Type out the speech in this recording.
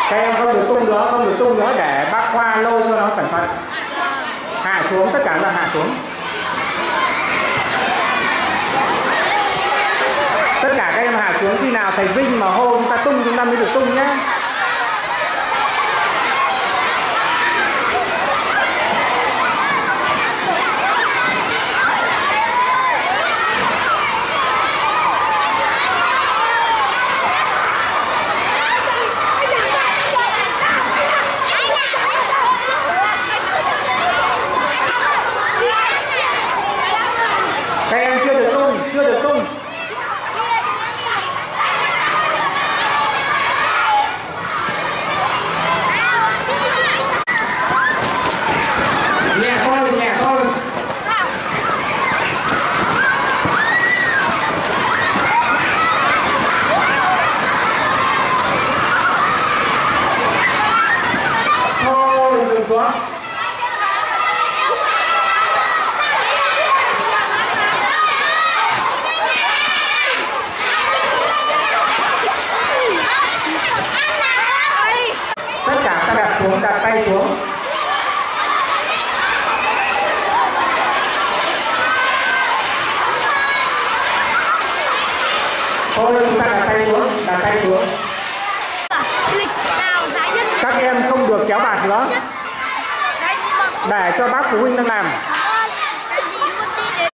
Các em không được tung nữa để bác Khoa lôi cho nó cẩn thận. Hạ xuống, tất cả là hạ xuống. Tất cả các em hạ xuống, khi nào thầy Vinh mà hô chúng ta tung, chúng ta mới được tung nhé. Các em chưa được tung. Nhẹ thôi. Thôi, dừng xuống. Tất cả ta đặt tay xuống. Thôi chúng ta đặt tay xuống. Các em không được kéo bạt nữa, để cho bác phụ huynh đang làm.